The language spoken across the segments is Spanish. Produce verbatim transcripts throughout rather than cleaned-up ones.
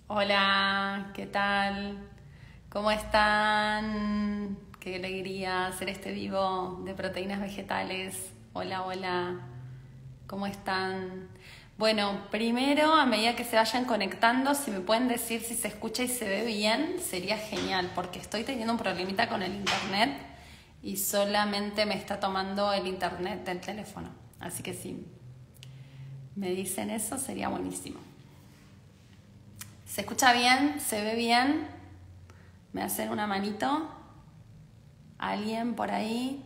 Hola, ¿qué tal? ¿Cómo están? Qué alegría hacer este vivo de proteínas vegetales. Hola, hola, ¿cómo están? Bueno, primero, a medida que se vayan conectando, si me pueden decir si se escucha y se ve bien, sería genial, porque estoy teniendo un problemita con el internet y solamente me está tomando el internet del teléfono. Así que si me dicen eso, sería buenísimo. ¿Se escucha bien? ¿Se ve bien? ¿Me hacen una manito? ¿Alguien por ahí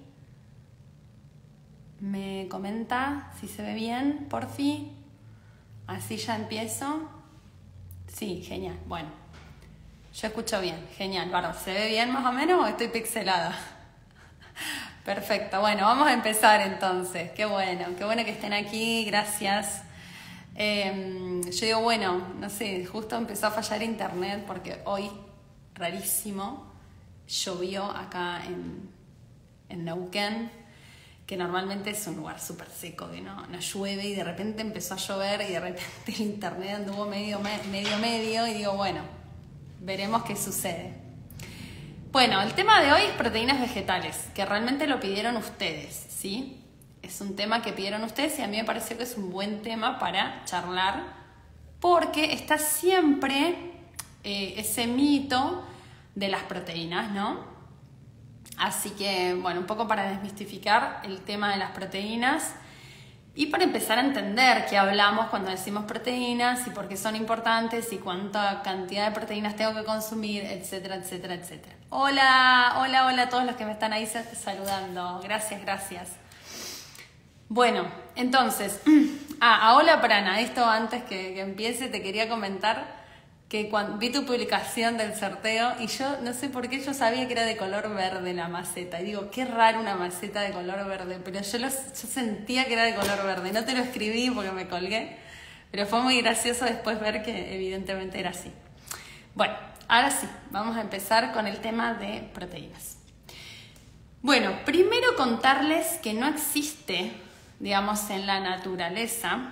me comenta si se ve bien, por fin? Así ya empiezo. Sí, genial. Bueno, yo escucho bien. Genial. Bueno, ¿se ve bien más o menos o estoy pixelada? Perfecto. Bueno, vamos a empezar entonces. Qué bueno, qué bueno que estén aquí. Gracias. Eh, yo digo, bueno, no sé, justo empezó a fallar internet porque hoy, rarísimo, llovió acá en, en Neuquén, que normalmente es un lugar súper seco, que no, no llueve, y de repente empezó a llover y de repente el internet anduvo medio, medio, medio, y digo, bueno, veremos qué sucede. Bueno, el tema de hoy es proteínas vegetales, que realmente lo pidieron ustedes, ¿sí? Es un tema que pidieron ustedes y a mí me pareció que es un buen tema para charlar, porque está siempre eh, ese mito de las proteínas, ¿no? Así que, bueno, un poco para desmistificar el tema de las proteínas y para empezar a entender qué hablamos cuando decimos proteínas y por qué son importantes y cuánta cantidad de proteínas tengo que consumir, etcétera, etcétera, etcétera. Hola, hola, hola a todos los que me están ahí saludando. Gracias, gracias. Bueno, entonces, ah, a hola Prana, esto antes que, que empiece te quería comentar que cuando vi tu publicación del sorteo y yo no sé por qué yo sabía que era de color verde la maceta y digo, qué raro una maceta de color verde, pero yo, lo, yo sentía que era de color verde, no te lo escribí porque me colgué, pero fue muy gracioso después ver que evidentemente era así. Bueno, ahora sí, vamos a empezar con el tema de proteínas. Bueno, primero contarles que no existe, digamos, en la naturaleza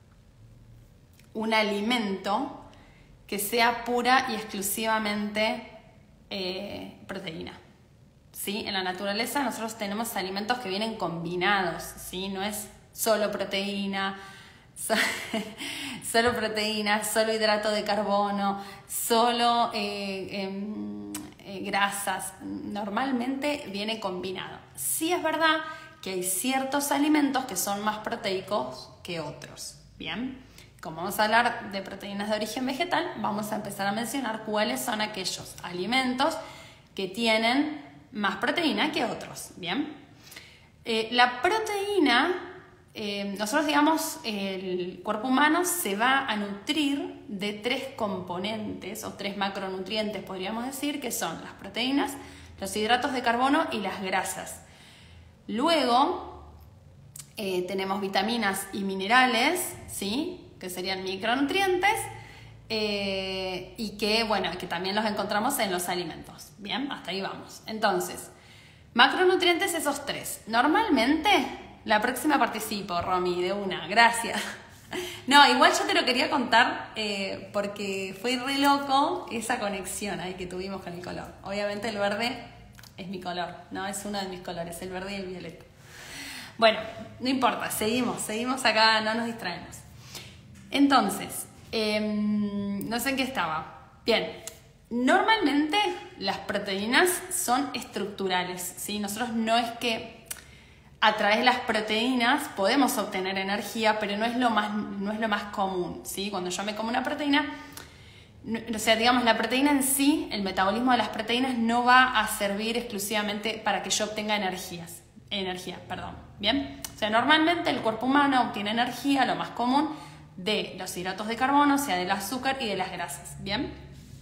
un alimento que sea pura y exclusivamente eh, proteína, ¿sí? En la naturaleza nosotros tenemos alimentos que vienen combinados, ¿sí? No es solo proteína, so, solo proteína, solo hidrato de carbono, solo eh, eh, eh, grasas. Normalmente viene combinado. Sí es verdad que hay ciertos alimentos que son más proteicos que otros, ¿bien? Como vamos a hablar de proteínas de origen vegetal, vamos a empezar a mencionar cuáles son aquellos alimentos que tienen más proteína que otros, ¿bien? Eh, la proteína, eh, nosotros digamos, el cuerpo humano se va a nutrir de tres componentes o tres macronutrientes, podríamos decir, que son las proteínas, los hidratos de carbono y las grasas. Luego eh, tenemos vitaminas y minerales, ¿sí?, que serían micronutrientes, eh, y que, bueno, que también los encontramos en los alimentos. Bien, hasta ahí vamos. Entonces, macronutrientes esos tres. Normalmente, la próxima participo, Romy, de una, gracias. No, igual yo te lo quería contar eh, porque fue re loco esa conexión ahí que tuvimos con el color. Obviamente el verde es mi color, ¿no? Es uno de mis colores, el verde y el violeta. Bueno, no importa, seguimos, seguimos acá, no nos distraemos. Entonces, eh, no sé en qué estaba. Bien, normalmente las proteínas son estructurales, ¿sí? Nosotros no es que a través de las proteínas podemos obtener energía, pero no es lo más, no es lo más común, ¿sí? Cuando yo me como una proteína, no, o sea, digamos, la proteína en sí, el metabolismo de las proteínas no va a servir exclusivamente para que yo obtenga energías, energía, perdón, ¿bien? O sea, normalmente el cuerpo humano obtiene energía, lo más común, de los hidratos de carbono, o sea, del azúcar y de las grasas, ¿bien?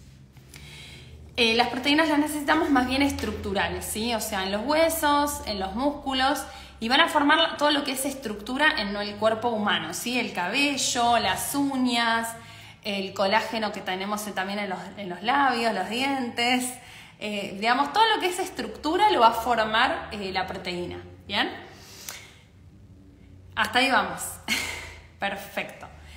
Eh, las proteínas las necesitamos más bien estructurales, ¿sí? O sea, en los huesos, en los músculos, y van a formar todo lo que es estructura en el cuerpo humano, ¿sí? El cabello, las uñas, el colágeno que tenemos también en los, en los labios, los dientes, eh, digamos, todo lo que es estructura lo va a formar eh, la proteína, ¿bien? Hasta ahí vamos. Perfecto.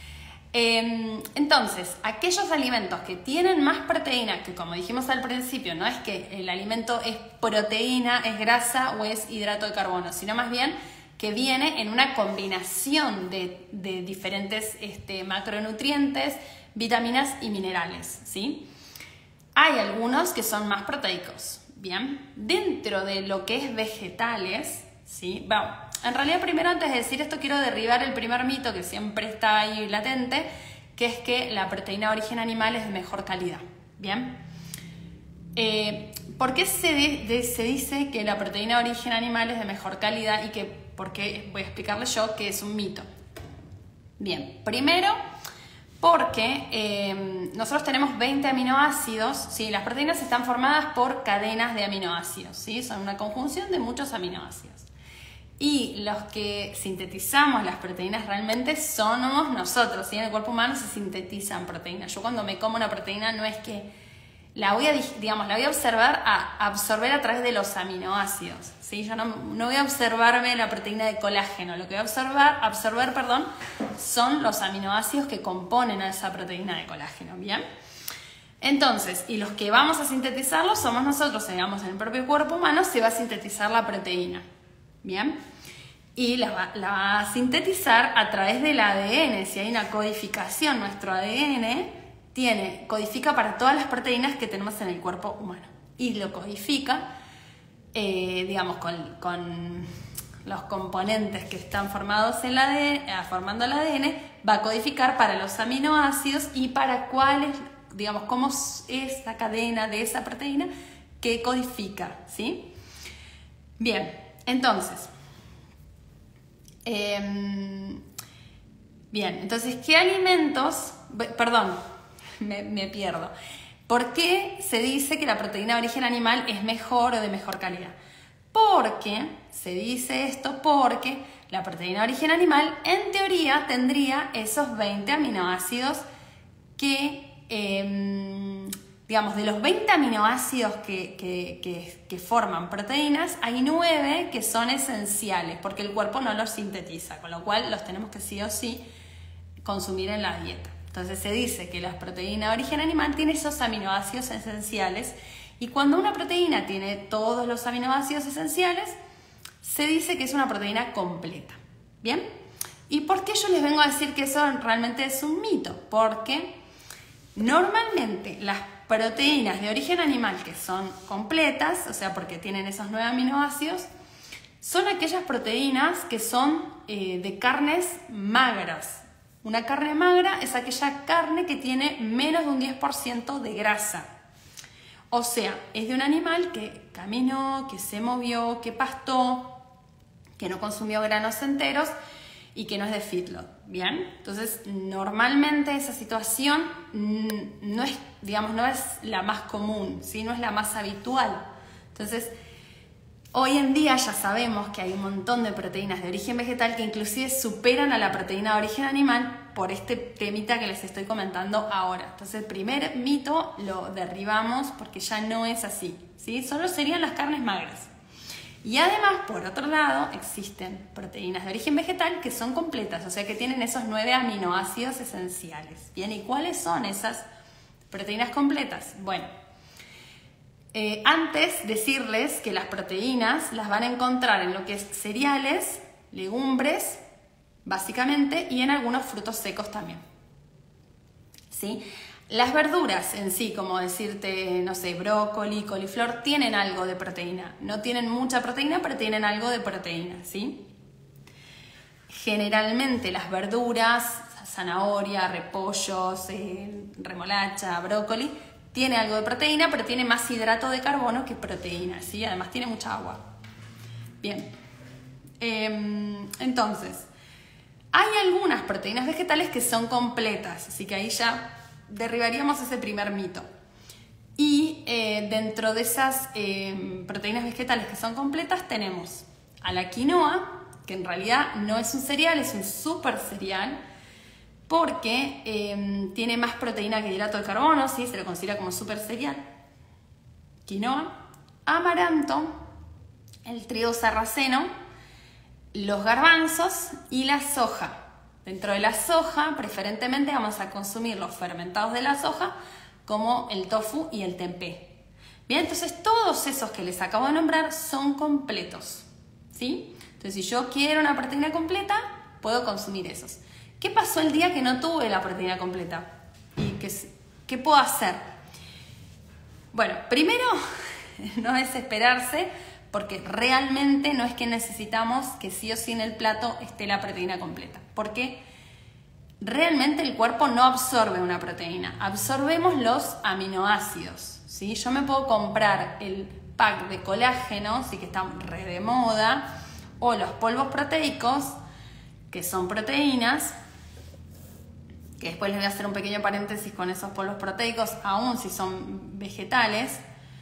Eh, entonces, aquellos alimentos que tienen más proteína, que como dijimos al principio, no es que el alimento es proteína, es grasa o es hidrato de carbono, sino más bien que viene en una combinación de, de diferentes este, macronutrientes, vitaminas y minerales, ¿sí? Hay algunos que son más proteicos, ¿bien? Dentro de lo que es vegetales, ¿sí? Bueno, en realidad primero antes de decir esto quiero derribar el primer mito que siempre está ahí latente, que es que la proteína de origen animal es de mejor calidad, ¿bien? Eh, ¿Por qué se, de, de, se dice que la proteína de origen animal es de mejor calidad y que, por qué voy a explicarles yo que es un mito? Bien, primero porque eh, nosotros tenemos veinte aminoácidos, ¿sí? Las proteínas están formadas por cadenas de aminoácidos, ¿sí? Son una conjunción de muchos aminoácidos. Y los que sintetizamos las proteínas realmente somos nosotros, ¿sí? En el cuerpo humano se sintetizan proteínas. Yo cuando me como una proteína no es que la voy a, digamos, la voy a observar a absorber a través de los aminoácidos, ¿sí? Yo no, no voy a observarme la proteína de colágeno, lo que voy a observar, absorber, perdón, son los aminoácidos que componen a esa proteína de colágeno, ¿bien? Entonces, y los que vamos a sintetizarlos somos nosotros, digamos, en el propio cuerpo humano se va a sintetizar la proteína, ¿bien? Y la va, la va a sintetizar a través del A D N. Si hay una codificación, nuestro A D N tiene, codifica para todas las proteínas que tenemos en el cuerpo humano. Y lo codifica, eh, digamos, con, con los componentes que están formados en la A D N, formando el A D N, va a codificar para los aminoácidos y para cuáles, digamos, cómo es la cadena de esa proteína que codifica, ¿sí? Bien, entonces... Eh, bien, entonces, ¿qué alimentos? Perdón, me, me pierdo. ¿Por qué se dice que la proteína de origen animal es mejor o de mejor calidad? Porque, se dice esto porque la proteína de origen animal, en teoría, tendría esos veinte aminoácidos que, eh, digamos, de los veinte aminoácidos que, que, que, que forman proteínas, hay nueve que son esenciales porque el cuerpo no los sintetiza, con lo cual los tenemos que sí o sí consumir en la dieta. Entonces se dice que la proteína de origen animal tiene esos aminoácidos esenciales y cuando una proteína tiene todos los aminoácidos esenciales, se dice que es una proteína completa. ¿Bien? ¿Y por qué yo les vengo a decir que eso realmente es un mito? Porque normalmente las proteínas de origen animal que son completas, o sea, porque tienen esos nueve aminoácidos, son aquellas proteínas que son eh, de carnes magras. Una carne magra es aquella carne que tiene menos de un diez por ciento de grasa. O sea, es de un animal que caminó, que se movió, que pastó, que no consumió granos enteros y que no es de feedlot, ¿bien? Entonces, normalmente esa situación no es, digamos, no es la más común, ¿sí? No es la más habitual. Entonces, hoy en día ya sabemos que hay un montón de proteínas de origen vegetal que inclusive superan a la proteína de origen animal por este temita que les estoy comentando ahora. Entonces, el primer mito lo derribamos porque ya no es así, ¿sí? Solo serían las carnes magras. Y además, por otro lado, existen proteínas de origen vegetal que son completas, o sea que tienen esos nueve aminoácidos esenciales. Bien, ¿y cuáles son esas proteínas completas? Bueno, eh, antes decirles que las proteínas las van a encontrar en lo que es cereales, legumbres, básicamente, y en algunos frutos secos también. ¿Sí? Las verduras en sí, como decirte, no sé, brócoli, coliflor, tienen algo de proteína. No tienen mucha proteína, pero tienen algo de proteína, ¿sí? Generalmente las verduras, zanahoria, repollos, eh, remolacha, brócoli, tiene algo de proteína, pero tiene más hidrato de carbono que proteína, ¿sí? Además tiene mucha agua. Bien. Eh, entonces, hay algunas proteínas vegetales que son completas, así que ahí ya derribaríamos ese primer mito. Y eh, dentro de esas eh, proteínas vegetales que son completas tenemos a la quinoa, que en realidad no es un cereal, es un super cereal, porque eh, tiene más proteína que hidrato de carbono, ¿sí? Se lo considera como super cereal. Quinoa, amaranto, el trigo sarraceno, los garbanzos y la soja. Dentro de la soja, preferentemente vamos a consumir los fermentados de la soja, como el tofu y el tempeh. Bien, entonces todos esos que les acabo de nombrar son completos, ¿sí? Entonces, si yo quiero una proteína completa, puedo consumir esos. ¿Qué pasó el día que no tuve la proteína completa? ¿Y qué, qué puedo hacer? Bueno, primero, no desesperarse, porque realmente no es que necesitamos que sí o sí en el plato esté la proteína completa. Porque realmente el cuerpo no absorbe una proteína, absorbemos los aminoácidos, ¿sí? Yo me puedo comprar el pack de colágeno, sí que está re de moda, o los polvos proteicos, que son proteínas, que después les voy a hacer un pequeño paréntesis con esos polvos proteicos, aún si son vegetales.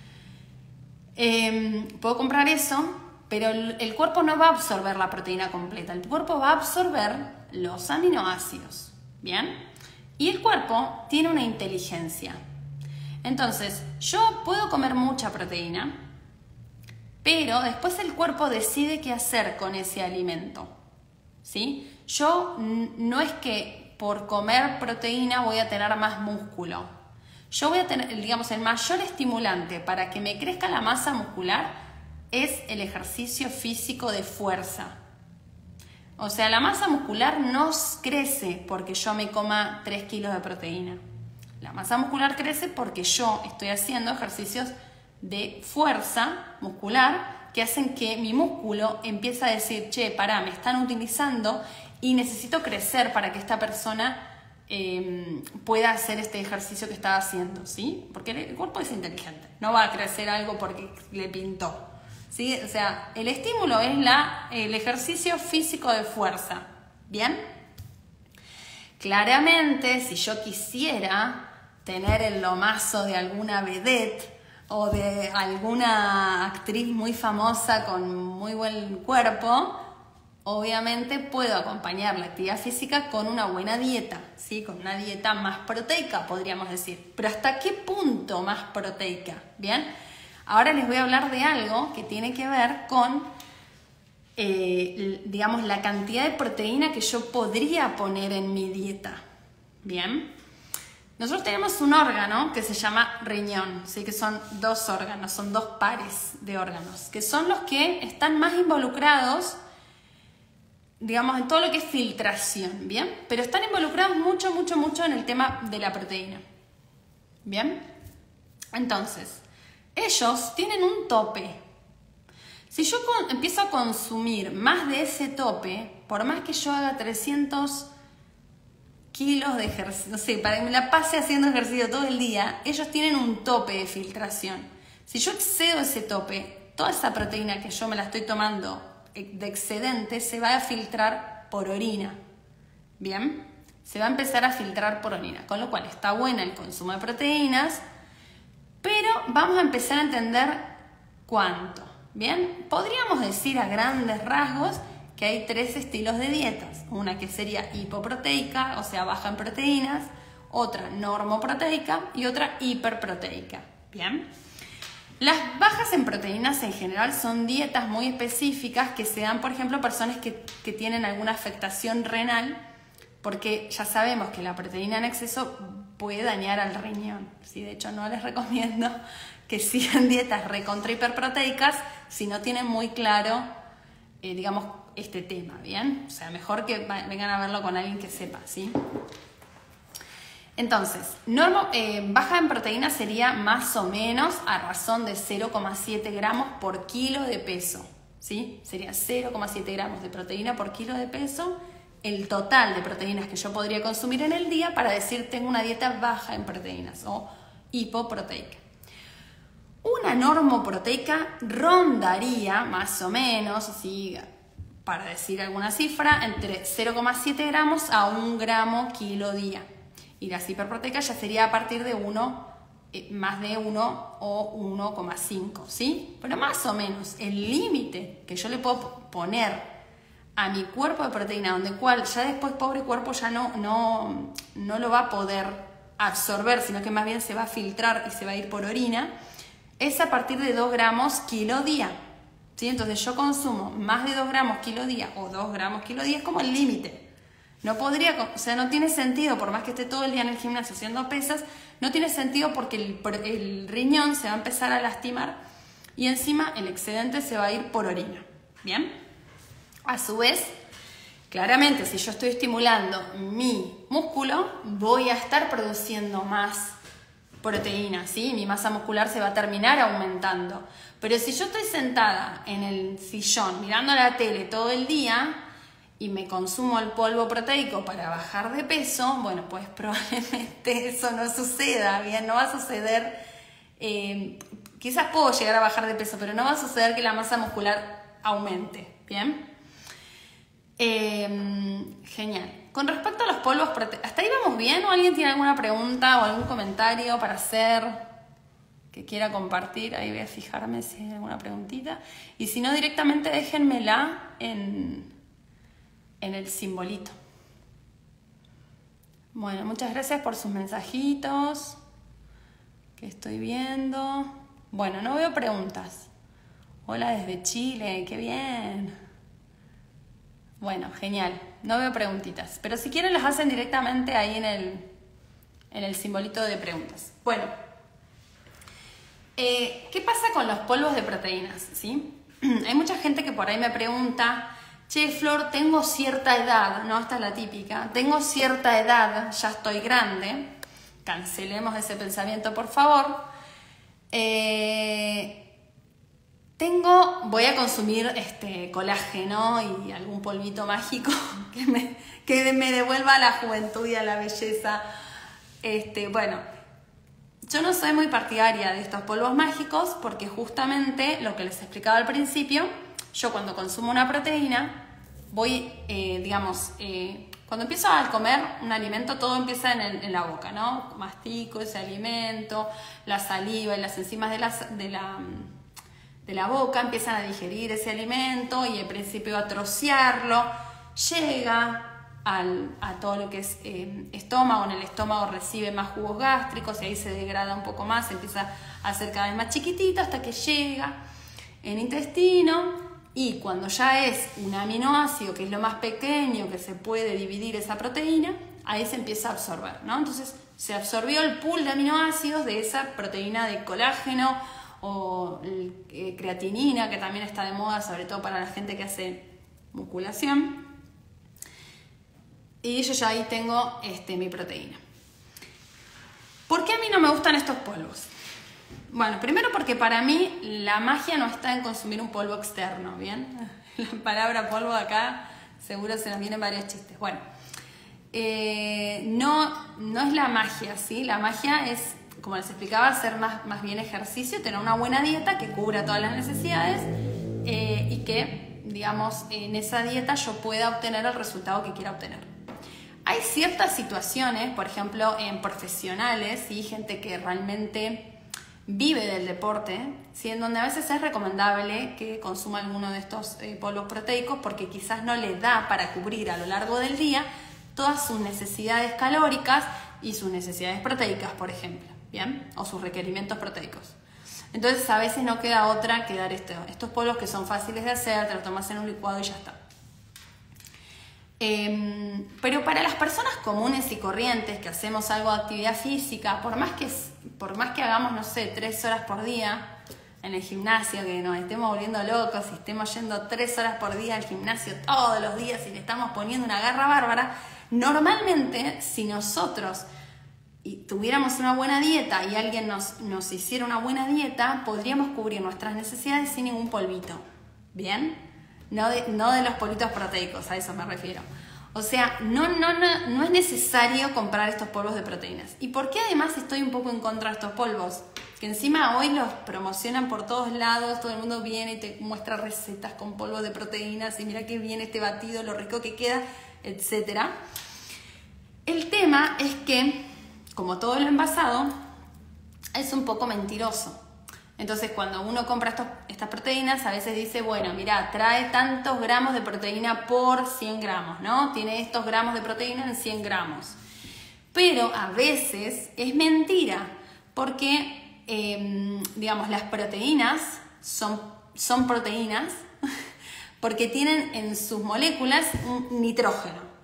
Eh, puedo comprar eso, pero el, el cuerpo no va a absorber la proteína completa, el cuerpo va a absorber los aminoácidos. ¿Bien? Y el cuerpo tiene una inteligencia. Entonces, yo puedo comer mucha proteína, pero después el cuerpo decide qué hacer con ese alimento. ¿Sí? Yo no es que por comer proteína voy a tener más músculo. Yo voy a tener, digamos, el mayor estimulante para que me crezca la masa muscular es el ejercicio físico de fuerza. O sea, la masa muscular no crece porque yo me coma tres kilos de proteína. La masa muscular crece porque yo estoy haciendo ejercicios de fuerza muscular que hacen que mi músculo empiece a decir, che, pará, me están utilizando y necesito crecer para que esta persona eh, pueda hacer este ejercicio que estaba haciendo, ¿sí? Porque el cuerpo es inteligente, no va a crecer algo porque le pintó. ¿Sí? O sea, el estímulo es la, el ejercicio físico de fuerza. ¿Bien? Claramente, si yo quisiera tener el lomazo de alguna vedette o de alguna actriz muy famosa con muy buen cuerpo, obviamente puedo acompañar la actividad física con una buena dieta, ¿sí? Con una dieta más proteica, podríamos decir. Pero ¿hasta qué punto más proteica? ¿Bien? Ahora les voy a hablar de algo que tiene que ver con, eh, digamos, la cantidad de proteína que yo podría poner en mi dieta. Bien. Nosotros tenemos un órgano que se llama riñón, ¿sí? Que son dos órganos, son dos pares de órganos, que son los que están más involucrados, digamos, en todo lo que es filtración, ¿bien? Pero están involucrados mucho, mucho, mucho en el tema de la proteína. ¿Bien? Entonces, ellos tienen un tope. Si yo con, empiezo a consumir más de ese tope, por más que yo haga trescientos kilos de ejercicio, no sé, para que me la pase haciendo ejercicio todo el día, ellos tienen un tope de filtración. Si yo excedo ese tope, toda esa proteína que yo me la estoy tomando de excedente se va a filtrar por orina. ¿Bien? Se va a empezar a filtrar por orina, con lo cual está buena el consumo de proteínas, pero vamos a empezar a entender cuánto. Bien, podríamos decir a grandes rasgos que hay tres estilos de dietas. Una que sería hipoproteica, o sea, baja en proteínas, otra normoproteica y otra hiperproteica. Bien, las bajas en proteínas en general son dietas muy específicas que se dan, por ejemplo, a personas que, que tienen alguna afectación renal, porque ya sabemos que la proteína en exceso puede dañar al riñón, ¿sí? De hecho, no les recomiendo que sigan dietas recontra hiperproteicas si no tienen muy claro, eh, digamos, este tema, ¿bien? O sea, mejor que vengan a verlo con alguien que sepa, ¿sí? Entonces, normo, eh, baja en proteína sería más o menos a razón de cero coma siete gramos por kilo de peso, ¿sí? Sería cero coma siete gramos de proteína por kilo de peso, el total de proteínas que yo podría consumir en el día para decir tengo una dieta baja en proteínas o hipoproteica. Una normoproteica rondaría más o menos, así, para decir alguna cifra, entre cero coma siete gramos a un gramo kilo día. Y las hiperproteicas ya sería a partir de uno, eh, más de uno o uno coma cinco, ¿sí? Pero más o menos el límite que yo le puedo poner a mi cuerpo de proteína, donde cual ya después pobre cuerpo ya no, no, no lo va a poder absorber, sino que más bien se va a filtrar y se va a ir por orina, es a partir de dos gramos kilo día. ¿Sí? Entonces yo consumo más de dos gramos kilo día o dos gramos kilo día, es como el límite. No podría, o sea, no tiene sentido, por más que esté todo el día en el gimnasio haciendo pesas, no tiene sentido porque el, el riñón se va a empezar a lastimar y encima el excedente se va a ir por orina. ¿Bien? A su vez, claramente, si yo estoy estimulando mi músculo, voy a estar produciendo más proteína, ¿sí? Mi masa muscular se va a terminar aumentando. Pero si yo estoy sentada en el sillón mirando la tele todo el día y me consumo el polvo proteico para bajar de peso, bueno, pues probablemente eso no suceda, ¿bien? No va a suceder, eh, quizás puedo llegar a bajar de peso, pero no va a suceder que la masa muscular aumente, ¿bien? Eh, genial. Con respecto a los polvos proteicos, ¿hasta ahí vamos bien? ¿O alguien tiene alguna pregunta o algún comentario para hacer que quiera compartir? Ahí voy a fijarme si hay alguna preguntita. Y si no, directamente déjenmela en, en el simbolito. Bueno, muchas gracias por sus mensajitos que estoy viendo. Bueno, no veo preguntas. Hola desde Chile, qué bien. Bueno, genial. No veo preguntitas. Pero si quieren las hacen directamente ahí en el, en el simbolito de preguntas. Bueno, eh, ¿qué pasa con los polvos de proteínas? ¿Sí? Hay mucha gente que por ahí me pregunta, che, Flor, tengo cierta edad, no, esta es la típica, tengo cierta edad, ya estoy grande, cancelemos ese pensamiento por favor, eh... Tengo, voy a consumir este colágeno y algún polvito mágico que me, que me devuelva a la juventud y a la belleza. Este, bueno, yo no soy muy partidaria de estos polvos mágicos porque justamente lo que les explicaba al principio, yo cuando consumo una proteína, voy, eh, digamos, eh, cuando empiezo a comer un alimento, todo empieza en, el, en la boca, ¿no? Mastico ese alimento, la saliva y las enzimas de la... De la de la boca, empiezan a digerir ese alimento y al principio a trocearlo, llega al, a todo lo que es eh, estómago, en el estómago recibe más jugos gástricos y ahí se degrada un poco más, se empieza a hacer cada vez más chiquitito hasta que llega en intestino y cuando ya es un aminoácido, que es lo más pequeño que se puede dividir esa proteína, ahí se empieza a absorber, ¿no? Entonces se absorbió el pool de aminoácidos de esa proteína de colágeno o eh, creatinina, que también está de moda, sobre todo para la gente que hace musculación. Y yo ya ahí tengo este, mi proteína. ¿Por qué a mí no me gustan estos polvos? Bueno, primero porque para mí la magia no está en consumir un polvo externo, ¿bien? La palabra polvo acá seguro se nos vienen varios chistes. Bueno, eh, no, no es la magia, ¿sí? La magia es, como les explicaba, hacer más, más bien ejercicio, tener una buena dieta que cubra todas las necesidades eh, y que, digamos, en esa dieta yo pueda obtener el resultado que quiera obtener. Hay ciertas situaciones, por ejemplo, en profesionales y ¿sí? Gente que realmente vive del deporte, ¿sí? En donde a veces es recomendable que consuma alguno de estos eh, polvos proteicos porque quizás no le da para cubrir a lo largo del día todas sus necesidades calóricas y sus necesidades proteicas, por ejemplo. ¿Bien? O sus requerimientos proteicos. Entonces a veces no queda otra que dar esto, estos polvos que son fáciles de hacer, te los tomas en un licuado y ya está. Eh, pero para las personas comunes y corrientes que hacemos algo de actividad física, por más que, por más que hagamos, no sé, tres horas por día en el gimnasio, que nos estemos volviendo locos y estemos yendo tres horas por día al gimnasio todos los días y le estamos poniendo una garra bárbara, normalmente si nosotros y tuviéramos una buena dieta y alguien nos, nos hiciera una buena dieta, podríamos cubrir nuestras necesidades sin ningún polvito. ¿Bien? No de, no de los polvitos proteicos, a eso me refiero. O sea, no, no, no, no es necesario comprar estos polvos de proteínas. ¿Y por qué además estoy un poco en contra de estos polvos? Que encima hoy los promocionan por todos lados, todo el mundo viene y te muestra recetas con polvos de proteínas y mira qué bien este batido, lo rico que queda, etcétera. El tema es que como todo lo envasado, es un poco mentiroso. Entonces, cuando uno compra estos, estas proteínas, a veces dice, bueno, mira, trae tantos gramos de proteína por cien gramos, ¿no? Tiene estos gramos de proteína en cien gramos. Pero a veces es mentira, porque, eh, digamos, las proteínas son, son proteínas porque tienen en sus moléculas un nitrógeno,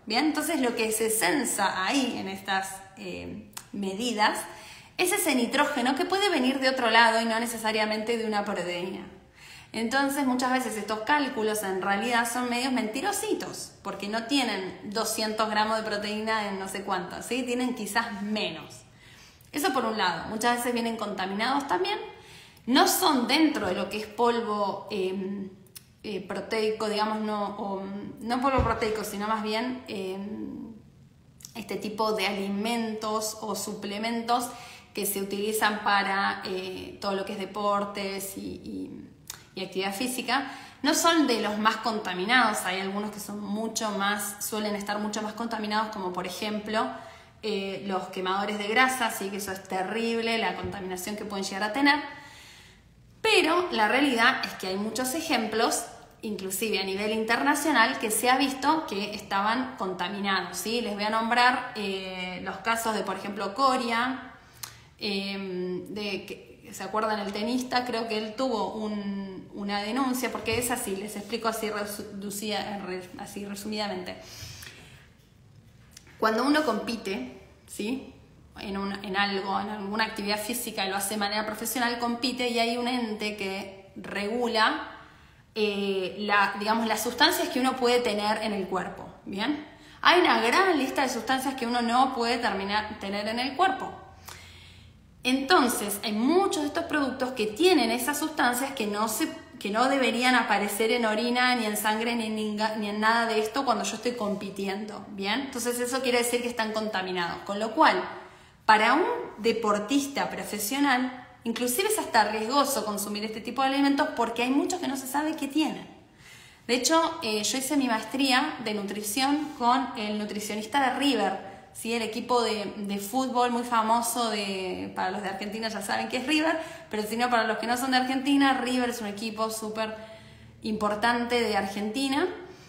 ¿bien? Entonces lo que se censa ahí en estas eh, medidas es ese nitrógeno que puede venir de otro lado y no necesariamente de una proteína. Entonces muchas veces estos cálculos en realidad son medios mentirositos, porque no tienen doscientos gramos de proteína en no sé cuánto, ¿sí? Tienen quizás menos. Eso por un lado, muchas veces vienen contaminados también, no son dentro de lo que es polvo eh, eh, proteico, digamos, no, o, no polvo proteico, sino más bien eh, este tipo de alimentos o suplementos que se utilizan para eh, todo lo que es deportes y, y, y actividad física. No son de los más contaminados, hay algunos que son mucho más, suelen estar mucho más contaminados, como por ejemplo eh, los quemadores de grasa, sí que eso es terrible, la contaminación que pueden llegar a tener. Pero la realidad es que hay muchos ejemplos, inclusive a nivel internacional, que se ha visto que estaban contaminados, ¿sí? Les voy a nombrar eh, los casos de, por ejemplo, Coria, eh, de que, ¿se acuerdan el tenista? Creo que él tuvo un, una denuncia, porque es así, les explico así, reducida, así resumidamente. Cuando uno compite, ¿sí? En, un, en algo, en alguna actividad física y lo hace de manera profesional, compite y hay un ente que regula eh, la, digamos, las sustancias que uno puede tener en el cuerpo, ¿bien? Hay una gran lista de sustancias que uno no puede terminar, tener en el cuerpo. Entonces, hay muchos de estos productos que tienen esas sustancias que no, se, que no deberían aparecer en orina, ni en sangre, ni en, ni en nada de esto cuando yo estoy compitiendo, ¿bien? Entonces, eso quiere decir que están contaminados, con lo cual, para un deportista profesional, inclusive es hasta riesgoso consumir este tipo de alimentos porque hay muchos que no se sabe qué tienen. De hecho, eh, yo hice mi maestría de nutrición con el nutricionista de River, ¿sí? El equipo de, de fútbol muy famoso, de, para los de Argentina ya saben que es River, pero si no, para los que no son de Argentina, River es un equipo súper importante de Argentina.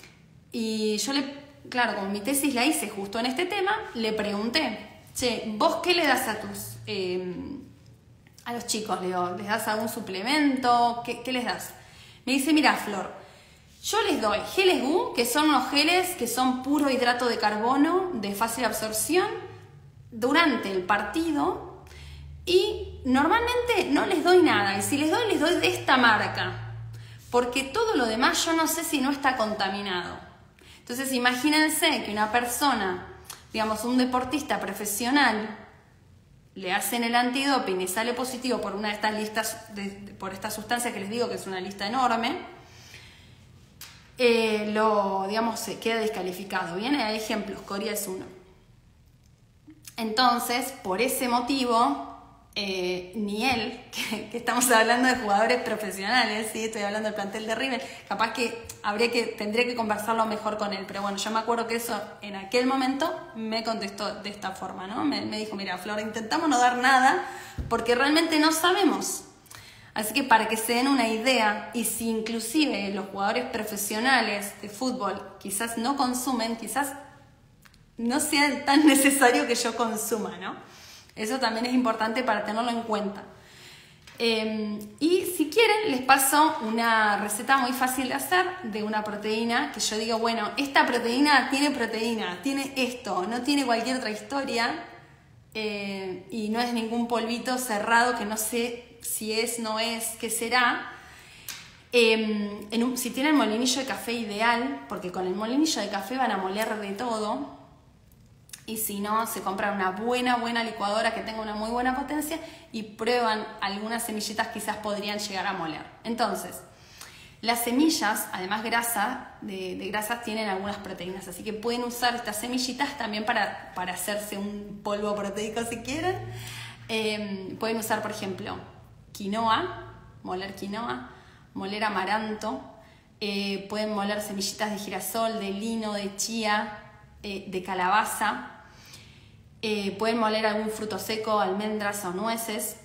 Y yo, le, claro, como mi tesis la hice justo en este tema, le pregunté, che, ¿vos qué le das a tus eh, a los chicos? Le digo, ¿les das algún suplemento? ¿Qué, qué les das? Me dice, mira, Flor, yo les doy geles G U, que son unos geles que son puro hidrato de carbono, de fácil absorción, durante el partido, y normalmente no les doy nada, y si les doy, les doy de esta marca, porque todo lo demás yo no sé si no está contaminado. Entonces imagínense que una persona, digamos, un deportista profesional, le hacen el antidoping y sale positivo por una de estas listas, de, de, por esta sustancia que les digo que es una lista enorme, eh, lo, digamos, se queda descalificado. Bien, hay ejemplos, Coria es uno. Entonces, por ese motivo, eh, ni él, que, que estamos hablando de jugadores profesionales, ¿sí? Estoy hablando del plantel de River, capaz que, habría que tendría que conversarlo mejor con él, pero bueno, yo me acuerdo que eso en aquel momento me contestó de esta forma, ¿no? Me, me dijo, mira, Flor, intentamos no dar nada porque realmente no sabemos. Así que para que se den una idea, y si inclusive los jugadores profesionales de fútbol quizás no consumen, quizás no sea tan necesario que yo consuma, ¿no? Eso también es importante para tenerlo en cuenta. Eh, y si quieren, les paso una receta muy fácil de hacer de una proteína, que yo digo, bueno, esta proteína tiene proteína, tiene esto, no tiene cualquier otra historia, eh, y no es ningún polvito cerrado que no sé si es, no es, qué será. Eh, en un, si tienen molinillo de café, ideal, porque con el molinillo de café van a moler de todo. Y si no, se compran una buena, buena licuadora que tenga una muy buena potencia y prueban algunas semillitas, quizás podrían llegar a moler. Entonces, las semillas, además grasa, de, de grasas, tienen algunas proteínas, así que pueden usar estas semillitas también para, para hacerse un polvo proteico si quieren. Eh, pueden usar, por ejemplo, quinoa, moler quinoa, moler amaranto, eh, pueden moler semillitas de girasol, de lino, de chía, eh, de calabaza. Eh, pueden moler algún fruto seco, almendras o nueces,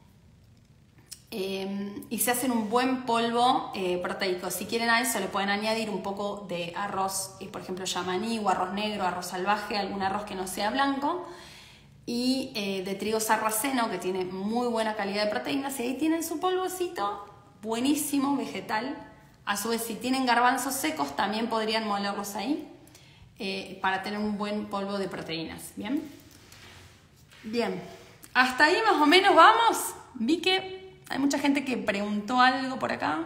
eh, y se hacen un buen polvo eh, proteico. Si quieren a eso le pueden añadir un poco de arroz, eh, por ejemplo yamaní o arroz negro, arroz salvaje, algún arroz que no sea blanco, y eh, de trigo sarraceno, que tiene muy buena calidad de proteínas, y ahí tienen su polvocito buenísimo, vegetal. A su vez, si tienen garbanzos secos también podrían molerlos ahí. eh, para tener un buen polvo de proteínas. ¿Bien? Bien. Hasta ahí más o menos vamos. Vi que hay mucha gente que preguntó algo por acá.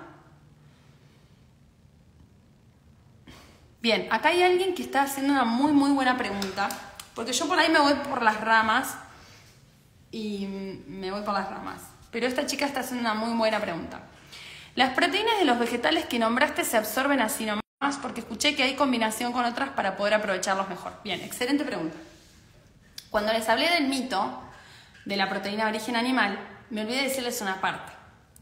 Bien, acá hay alguien que está haciendo una muy muy buena pregunta, porque yo por ahí me voy por las ramas y me voy por las ramas, pero esta chica está haciendo una muy buena pregunta. ¿Las proteínas de los vegetales que nombraste se absorben así nomás? Porque escuché que hay combinación con otras para poder aprovecharlos mejor. Bien, excelente pregunta. Cuando les hablé del mito de la proteína de origen animal, me olvidé decirles una parte.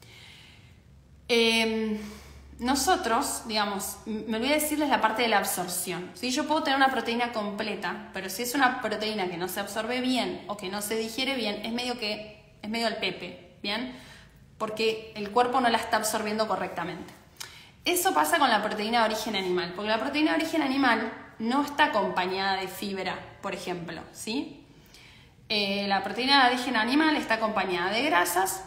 Eh... Nosotros, digamos, me olvidé decirles la parte de la absorción. ¿Sí? Yo puedo tener una proteína completa, pero si es una proteína que no se absorbe bien o que no se digiere bien, es medio que es medio al pepe, ¿bien? Porque el cuerpo no la está absorbiendo correctamente. Eso pasa con la proteína de origen animal, porque la proteína de origen animal no está acompañada de fibra, por ejemplo, ¿sí? Eh, la proteína de origen animal está acompañada de grasas,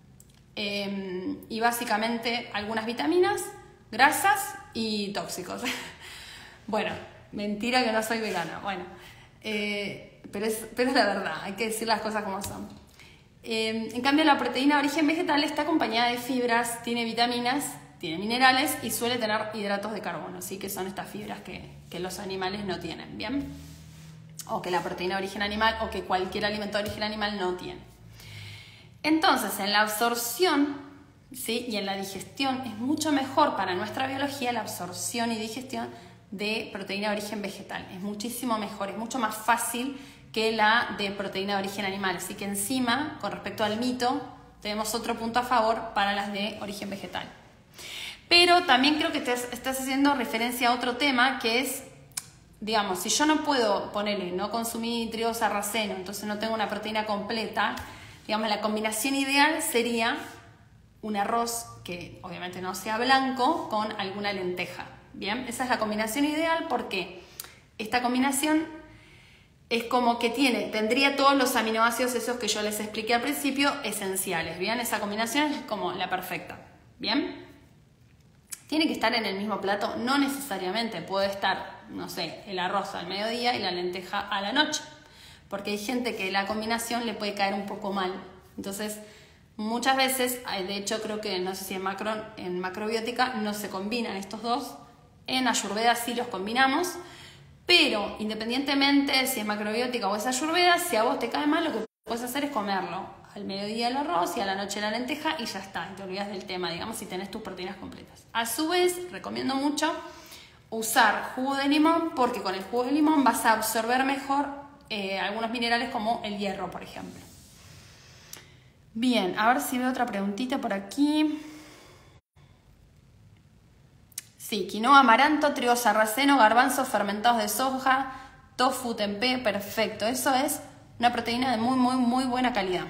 Eh, y básicamente algunas vitaminas, grasas y tóxicos. Bueno, mentira que no soy vegana, bueno, eh, pero, es, pero es la verdad, hay que decir las cosas como son. Eh, en cambio, la proteína de origen vegetal está acompañada de fibras, tiene vitaminas, tiene minerales y suele tener hidratos de carbono, ¿sí? Que son estas fibras que, que los animales no tienen, ¿bien? O que la proteína de origen animal o que cualquier alimento de origen animal no tiene. Entonces, en la absorción, ¿sí? Y en la digestión es mucho mejor para nuestra biología la absorción y digestión de proteína de origen vegetal. Es muchísimo mejor, es mucho más fácil que la de proteína de origen animal. Así que encima, con respecto al mito, tenemos otro punto a favor para las de origen vegetal. Pero también creo que te estás haciendo referencia a otro tema que es, digamos, si yo no puedo ponerle, no consumí trigo sarraceno, entonces no tengo una proteína completa. Digamos, la combinación ideal sería un arroz que obviamente no sea blanco con alguna lenteja. Bien, esa es la combinación ideal porque esta combinación es como que tiene, tendría todos los aminoácidos esos que yo les expliqué al principio esenciales. Bien, esa combinación es como la perfecta. Bien, tiene que estar en el mismo plato, no necesariamente puede estar, no sé, el arroz al mediodía y la lenteja a la noche. Porque hay gente que la combinación le puede caer un poco mal. Entonces, muchas veces, de hecho creo que, no sé si en, macro, en macrobiótica no se combinan estos dos. En Ayurveda sí los combinamos, pero independientemente si es macrobiótica o es Ayurveda, si a vos te cae mal, lo que puedes hacer es comerlo. Al mediodía el arroz y a la noche la lenteja y ya está. Y te olvidas del tema, digamos, si tenés tus proteínas completas. A su vez, recomiendo mucho usar jugo de limón, porque con el jugo de limón vas a absorber mejor Eh, algunos minerales como el hierro, por ejemplo. Bien, a ver si veo otra preguntita por aquí. Sí, quinoa, amaranto, trigo sarraceno, garbanzos fermentados de soja, tofu, tempeh, perfecto. Eso es una proteína de muy, muy, muy buena calidad.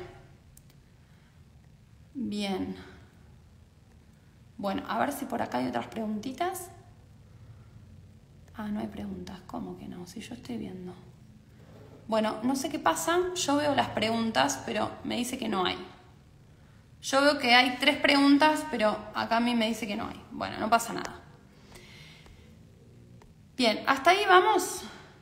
Bien. Bueno, a ver si por acá hay otras preguntitas. Ah, no hay preguntas. ¿Cómo que no? Si yo estoy viendo. Bueno, no sé qué pasa, yo veo las preguntas, pero me dice que no hay. Yo veo que hay tres preguntas, pero acá a mí me dice que no hay. Bueno, no pasa nada. Bien, hasta ahí vamos.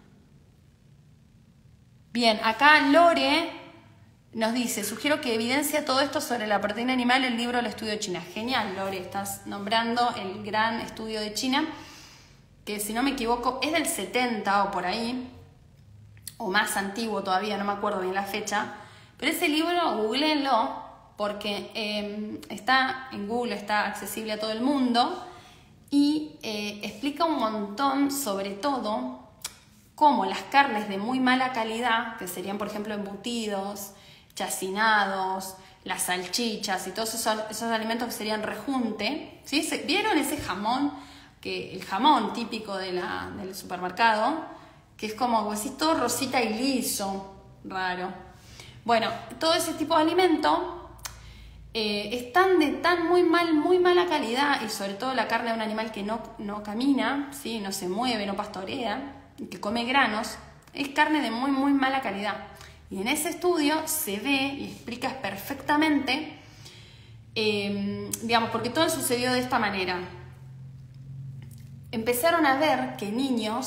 Bien, acá Lore nos dice, sugiero que evidencia todo esto sobre la proteína animal el libro El Estudio de China. Genial, Lore, estás nombrando el gran estudio de China, que si no me equivoco es del setenta o por ahí, o más antiguo todavía, no me acuerdo bien la fecha, pero ese libro, googleenlo, porque eh, está en Google, está accesible a todo el mundo, y eh, explica un montón, sobre todo, cómo las carnes de muy mala calidad, que serían por ejemplo embutidos, chacinados, las salchichas y todos esos, esos alimentos que serían rejunte, ¿sí? ¿Vieron ese jamón? Que el jamón típico de la, del supermercado, que es como, como decís, todo rosita y liso, raro. Bueno, todo ese tipo de alimento eh, están de tan muy mal, muy mala calidad, y sobre todo la carne de un animal que no, no camina, ¿sí? No se mueve, no pastorea, que come granos, es carne de muy, muy mala calidad. Y en ese estudio se ve y explica perfectamente, eh, digamos, porque todo sucedió de esta manera. Empezaron a ver que niños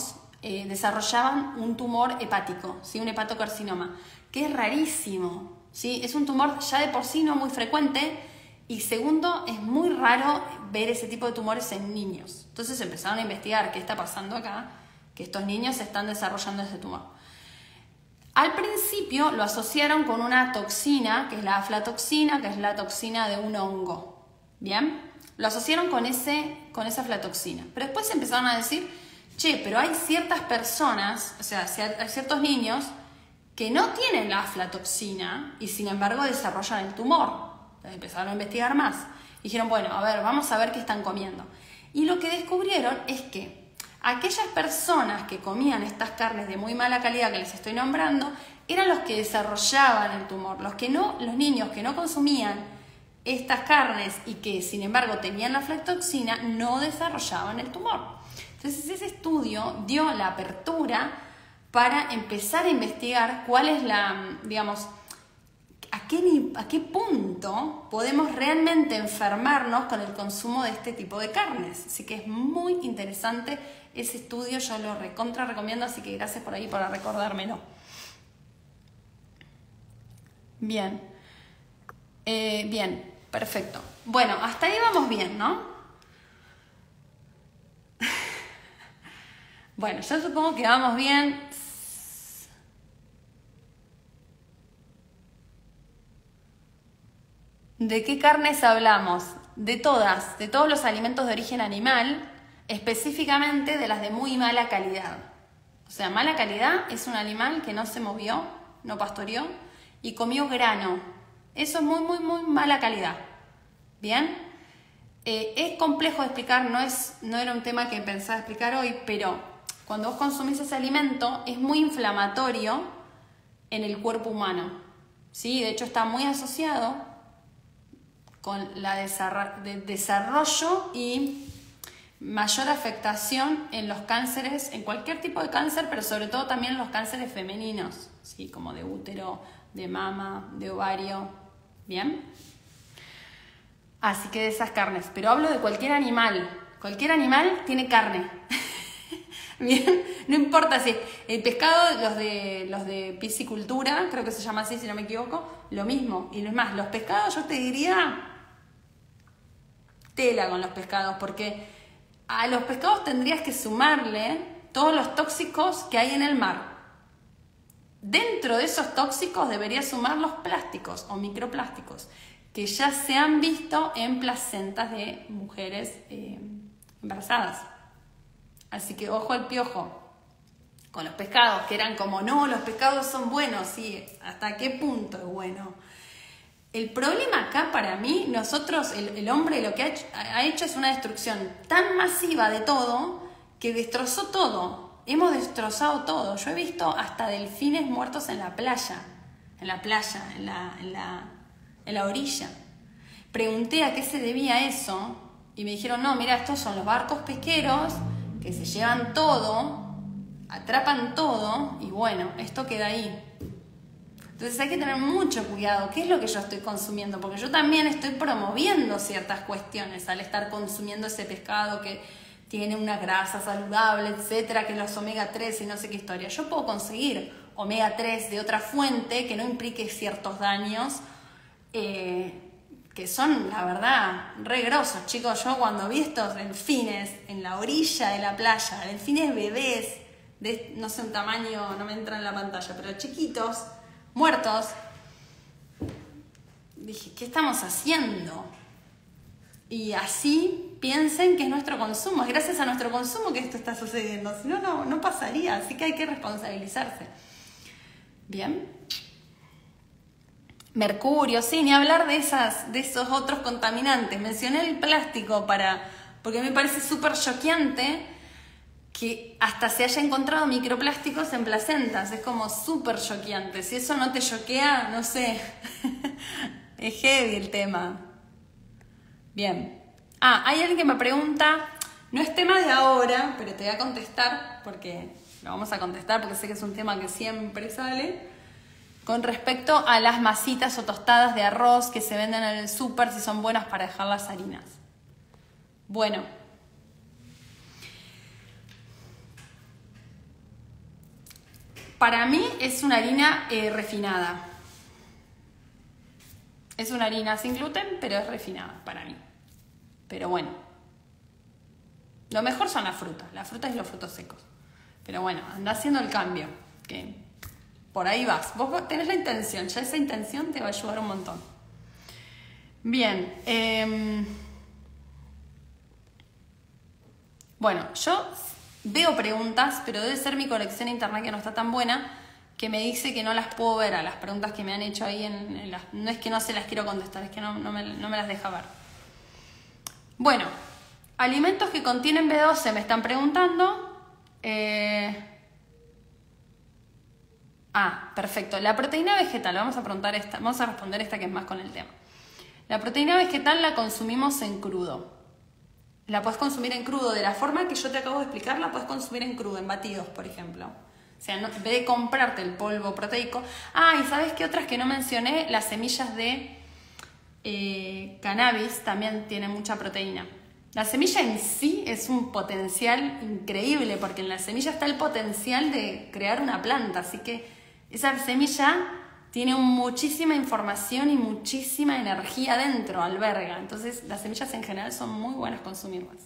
eh, desarrollaban un tumor hepático, ¿sí? Un hepatocarcinoma, que es rarísimo, ¿sí? Es un tumor ya de por sí no muy frecuente y segundo, es muy raro ver ese tipo de tumores en niños. Entonces empezaron a investigar qué está pasando acá, que estos niños están desarrollando ese tumor. Al principio lo asociaron con una toxina, que es la aflatoxina, que es la toxina de un hongo. ¿Bien? Lo asociaron con, ese, con esa aflatoxina. Pero después empezaron a decir, che, pero hay ciertas personas, o sea, hay ciertos niños que no tienen la aflatoxina y sin embargo desarrollan el tumor. Entonces empezaron a investigar más. Dijeron, bueno, a ver, vamos a ver qué están comiendo. Y lo que descubrieron es que aquellas personas que comían estas carnes de muy mala calidad que les estoy nombrando, eran los que desarrollaban el tumor. Los, que no, los niños que no consumían estas carnes y que sin embargo tenían la aflatoxina, no desarrollaban el tumor. Entonces ese estudio dio la apertura para empezar a investigar cuál es la, digamos, a qué, a qué punto podemos realmente enfermarnos con el consumo de este tipo de carnes. Así que es muy interesante ese estudio, yo lo recontra recomiendo, así que gracias por ahí por recordármelo. Bien, eh, bien, perfecto. Bueno, hasta ahí vamos bien, ¿no? Bueno, yo supongo que vamos bien. ¿De qué carnes hablamos? De todas, de todos los alimentos de origen animal, específicamente de las de muy mala calidad. O sea, mala calidad es un animal que no se movió, no pastoreó y comió grano. Eso es muy, muy, muy mala calidad. ¿Bien? Eh, es complejo de explicar, no, es, no era un tema que pensaba explicar hoy, pero cuando vos consumís ese alimento es muy inflamatorio en el cuerpo humano. ¿Sí? De hecho está muy asociado con la de desarrollo y mayor afectación en los cánceres, en cualquier tipo de cáncer, pero sobre todo también en los cánceres femeninos, ¿sí? Como de útero, de mama, de ovario, ¿bien? Así que de esas carnes, pero hablo de cualquier animal, cualquier animal tiene carne, ¿bien? No importa si el pescado, los de, los de piscicultura, creo que se llama así si no me equivoco, lo mismo, y lo más, los pescados yo te diría tela con los pescados, porque a los pescados tendrías que sumarle todos los tóxicos que hay en el mar. Dentro de esos tóxicos deberías sumar los plásticos o microplásticos que ya se han visto en placentas de mujeres eh, embarazadas. Así que ojo al piojo con los pescados, que eran como, no, los pescados son buenos, sí, ¿hasta qué punto es bueno? El problema acá para mí, nosotros, el, el hombre lo que ha hecho, ha hecho es una destrucción tan masiva de todo que destrozó todo. Hemos destrozado todo. Yo he visto hasta delfines muertos en la playa, en la playa, en la, en la, en la orilla. Pregunté a qué se debía eso y me dijeron, no, mira, estos son los barcos pesqueros que se llevan todo, atrapan todo y bueno, esto queda ahí. Entonces hay que tener mucho cuidado. ¿Qué es lo que yo estoy consumiendo? Porque yo también estoy promoviendo ciertas cuestiones al estar consumiendo ese pescado que tiene una grasa saludable, etcétera, que los omega tres y no sé qué historia. Yo puedo conseguir omega tres de otra fuente que no implique ciertos daños eh, que son, la verdad, re grosos. Chicos, yo cuando vi estos delfines en la orilla de la playa, delfines bebés, de no sé un tamaño, no me entra en la pantalla, pero chiquitos, muertos, dije, ¿qué estamos haciendo? Y así piensen que es nuestro consumo, es gracias a nuestro consumo que esto está sucediendo, si no, no, no pasaría, así que hay que responsabilizarse. Bien. Mercurio, sí, ni hablar de, esas, de esos otros contaminantes. Mencioné el plástico para, porque me parece súper choqueante que hasta se haya encontrado microplásticos en placentas. Es como súper choqueante. Si eso no te choquea, no sé. Es heavy el tema. Bien. Ah, hay alguien que me pregunta, no es tema de ahora, pero te voy a contestar, porque lo vamos a contestar, porque sé que es un tema que siempre sale, con respecto a las masitas o tostadas de arroz que se venden en el súper, si son buenas para dejar las harinas. Bueno. Para mí es una harina eh, refinada. Es una harina sin gluten, pero es refinada para mí. Pero bueno. Lo mejor son las frutas. Las frutas y los frutos secos. Pero bueno, anda haciendo el cambio. Que por ahí vas. Vos tenés la intención. Ya esa intención te va a ayudar un montón. Bien. Eh, bueno, yo veo preguntas, pero debe ser mi conexión a internet que no está tan buena, que me dice que no las puedo ver a las preguntas que me han hecho ahí. En, en las, no es que no se las quiero contestar, es que no, no, me, no me las deja ver. Bueno, alimentos que contienen B doce me están preguntando. Eh, ah, perfecto. La proteína vegetal, vamos a preguntar esta, vamos a responder esta que es más con el tema. La proteína vegetal la consumimos en crudo. La puedes consumir en crudo, de la forma que yo te acabo de explicar, la puedes consumir en crudo, en batidos, por ejemplo. O sea, no, en vez de comprarte el polvo proteico. Ah, y ¿sabes qué otras que no mencioné? Las semillas de eh, cannabis también tienen mucha proteína. La semilla en sí es un potencial increíble, porque en la semilla está el potencial de crear una planta. Así que esa semilla tiene muchísima información y muchísima energía dentro, alberga. Entonces, las semillas en general son muy buenas consumirlas.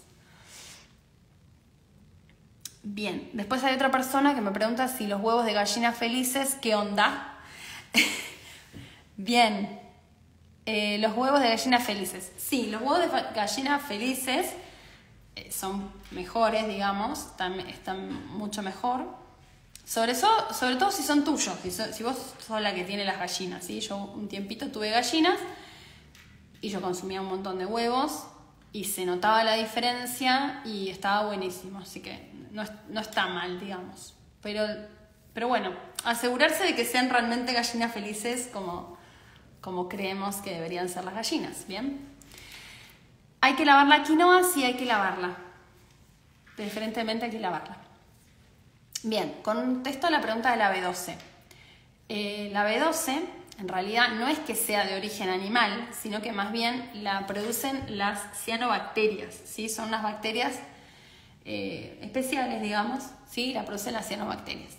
Bien, después hay otra persona que me pregunta si los huevos de gallina felices, ¿qué onda? Bien, eh, los huevos de gallina felices. Sí, los huevos de gallina felices eh, son mejores, digamos, están, están mucho mejor. Sobre, eso, sobre todo si son tuyos, si, so, si vos sos la que tiene las gallinas, ¿sí? Yo un tiempito tuve gallinas y yo consumía un montón de huevos y se notaba la diferencia y estaba buenísimo, así que no, no está mal, digamos. Pero, pero bueno, asegurarse de que sean realmente gallinas felices como, como creemos que deberían ser las gallinas, ¿bien? ¿Hay que lavar la quinoa? Sí, hay que lavarla. Preferentemente hay que lavarla. Bien, contesto a la pregunta de la B doce. Eh, la B doce en realidad no es que sea de origen animal, sino que más bien la producen las cianobacterias, ¿sí? Son unas bacterias eh, especiales, digamos, ¿sí? La producen las cianobacterias.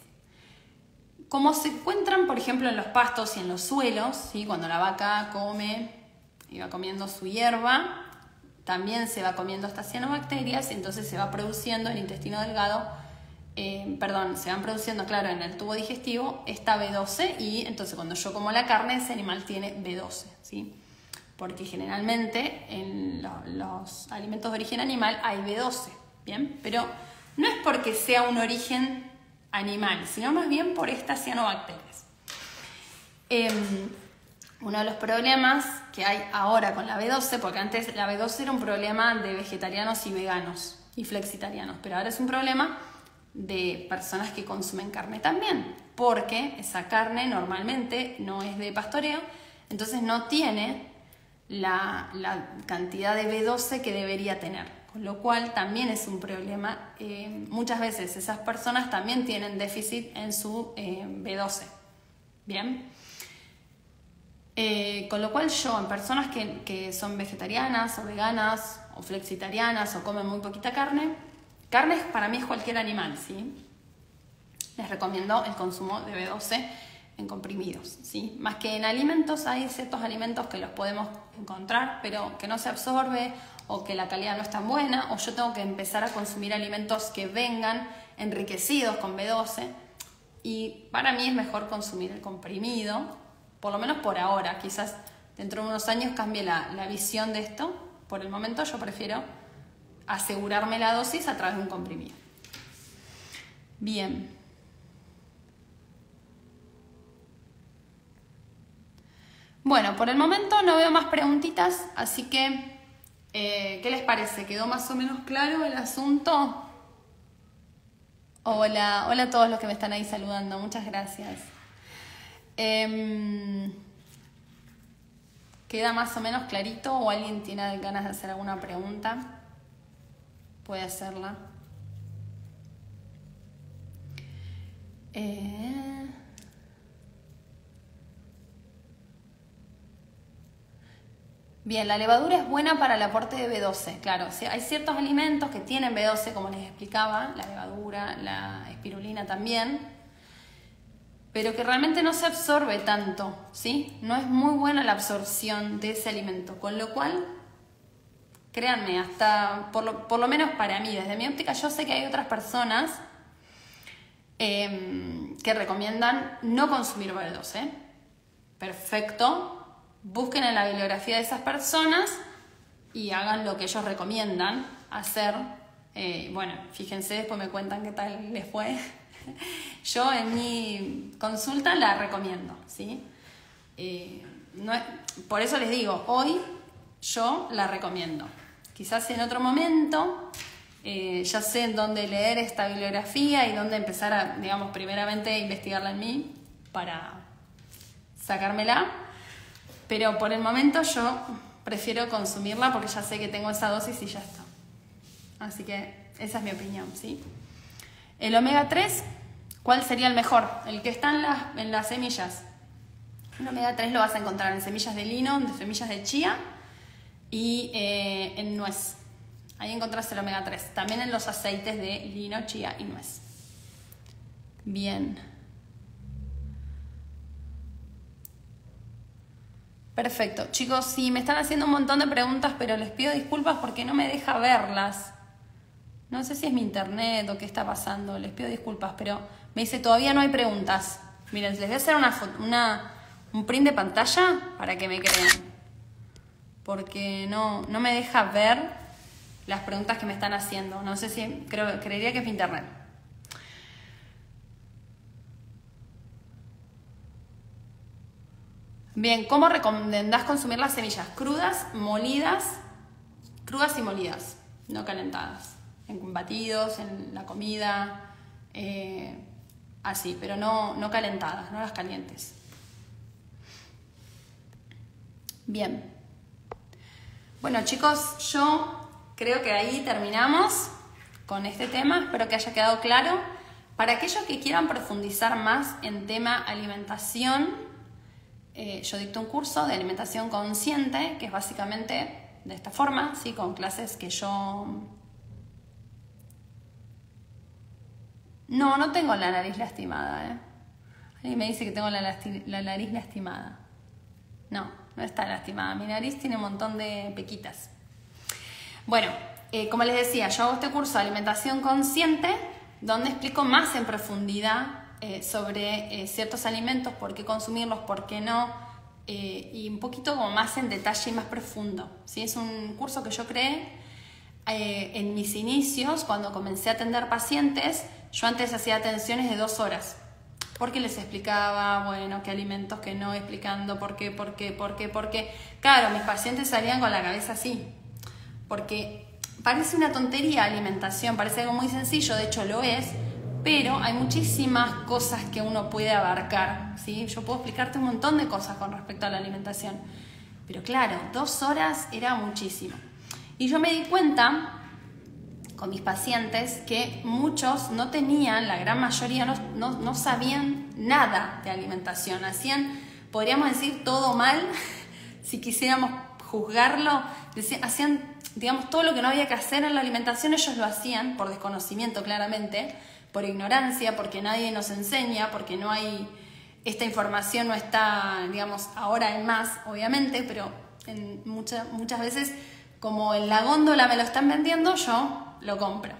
Como se encuentran, por ejemplo, en los pastos y en los suelos, ¿sí? Cuando la vaca come y va comiendo su hierba, también se va comiendo estas cianobacterias y entonces se va produciendo en el intestino delgado. Eh, perdón, se van produciendo, claro, en el tubo digestivo esta B doce y entonces cuando yo como la carne, ese animal tiene B doce, ¿sí? Porque generalmente en lo, los alimentos de origen animal hay B doce, ¿bien? Pero no es porque sea un origen animal, sino más bien por estas cianobacterias. Eh, uno de los problemas que hay ahora con la B doce, porque antes la B doce era un problema de vegetarianos y veganos y flexitarianos, pero ahora es un problema de personas que consumen carne también, porque esa carne normalmente no es de pastoreo, entonces no tiene la, la cantidad de B doce que debería tener, con lo cual también es un problema. Eh, muchas veces esas personas también tienen déficit en su eh, B doce, ¿bien? Eh, con lo cual yo, en personas que, que son vegetarianas o veganas o flexitarianas o comen muy poquita carne, carne para mí es cualquier animal, ¿sí? Les recomiendo el consumo de B doce en comprimidos, ¿sí? Más que en alimentos, hay ciertos alimentos que los podemos encontrar, pero que no se absorbe o que la calidad no es tan buena, o yo tengo que empezar a consumir alimentos que vengan enriquecidos con B doce, y para mí es mejor consumir el comprimido, por lo menos por ahora. Quizás dentro de unos años cambie la, la visión de esto. Por el momento yo prefiero asegurarme la dosis a través de un comprimido. Bien. Bueno, por el momento no veo más preguntitas, así que, eh, ¿qué les parece? ¿Quedó más o menos claro el asunto? Hola, hola a todos los que me están ahí saludando, muchas gracias. Eh, ¿Queda más o menos clarito o alguien tiene ganas de hacer alguna pregunta? Puede hacerla. Eh... Bien, la levadura es buena para el aporte de B doce. Claro, hay ciertos alimentos que tienen B doce, como les explicaba, la levadura, la espirulina también. pero que realmente no se absorbe tanto, ¿sí? No es muy buena la absorción de ese alimento, con lo cual, créanme, hasta por lo, por lo menos para mí, desde mi óptica, yo sé que hay otras personas eh, que recomiendan no consumir B doce. Perfecto, busquen en la bibliografía de esas personas y hagan lo que ellos recomiendan hacer. Eh, bueno, fíjense, después me cuentan qué tal les fue. Yo en mi consulta la recomiendo, ¿sí? Eh, no es, por eso les digo, hoy yo la recomiendo. Quizás en otro momento eh, ya sé en dónde leer esta bibliografía y dónde empezar a, digamos, primeramente investigarla en mí para sacármela. Pero por el momento yo prefiero consumirla porque ya sé que tengo esa dosis y ya está. Así que esa es mi opinión, ¿sí? El omega tres, ¿cuál sería el mejor? El que está en las, en las semillas. El omega tres lo vas a encontrar en semillas de lino, en semillas de chía y eh, en nuez. Ahí encontrás el omega tres. También en los aceites de lino, chía y nuez. Bien. Perfecto. Chicos, sí, me están haciendo un montón de preguntas, pero les pido disculpas porque no me deja verlas. No sé si es mi internet o qué está pasando, les pido disculpas, pero me dice todavía no hay preguntas. Miren, les voy a hacer una, una, un print de pantalla para que me crean. Porque no, no me deja ver las preguntas que me están haciendo. No sé si, creo, creería que es mi internet. Bien, ¿cómo recomendás consumir las semillas? Crudas, molidas, crudas y molidas, no calentadas. En batidos, en la comida, eh, así, pero no, no calentadas, no las calientes. Bien. Bueno, chicos, yo creo que ahí terminamos con este tema. Espero que haya quedado claro. Para aquellos que quieran profundizar más en tema alimentación, eh, yo dicto un curso de alimentación consciente, que es básicamente de esta forma, ¿sí? Con clases que yo... No, no tengo la nariz lastimada, ¿eh? Alguien me dice que tengo la, la nariz lastimada. No, no está lastimada. Mi nariz tiene un montón de pequitas. Bueno, eh, como les decía, yo hago este curso de alimentación consciente, donde explico más en profundidad eh, sobre eh, ciertos alimentos, por qué consumirlos, por qué no, eh, y un poquito como más en detalle y más profundo, ¿sí? Es un curso que yo creé eh, en mis inicios, cuando comencé a atender pacientes. Yo antes hacía atenciones de dos horas, porque les explicaba, bueno, qué alimentos, qué no, explicando por qué, por qué, por qué, por qué. Claro, mis pacientes salían con la cabeza así, porque parece una tontería alimentación, parece algo muy sencillo, de hecho lo es, pero hay muchísimas cosas que uno puede abarcar, ¿sí? Yo puedo explicarte un montón de cosas con respecto a la alimentación, pero claro, dos horas era muchísimo. Y yo me di cuenta con mis pacientes que muchos no tenían, la gran mayoría no, no, no sabían nada de alimentación, hacían, podríamos decir, todo mal, si quisiéramos juzgarlo, decían, hacían, digamos, todo lo que no había que hacer en la alimentación, ellos lo hacían por desconocimiento claramente, por ignorancia, porque nadie nos enseña, porque no hay, esta información no está, digamos, ahora en más, obviamente, pero en muchas, muchas veces, como en la góndola me lo están vendiendo, yo lo compro.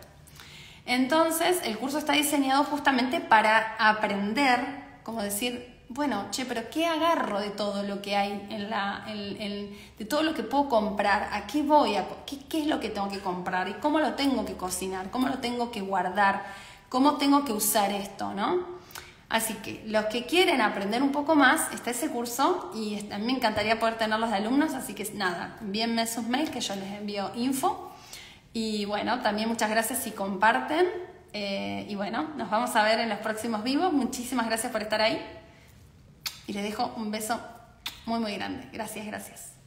Entonces, el curso está diseñado justamente para aprender, como decir, bueno, che, pero ¿qué agarro de todo lo que hay en la, en, en, de todo lo que puedo comprar? ¿A qué voy? A, qué, ¿Qué es lo que tengo que comprar? ¿Y cómo lo tengo que cocinar? ¿Cómo lo tengo que guardar? ¿Cómo tengo que usar esto, no? Así que los que quieren aprender un poco más, está ese curso y a mí me encantaría poder tenerlos de alumnos, así que nada, envíenme sus mails que yo les envío info. Y bueno, también muchas gracias si comparten. Eh, y bueno, nos vamos a ver en los próximos vivos. Muchísimas gracias por estar ahí. Y les dejo un beso muy, muy grande. Gracias, gracias.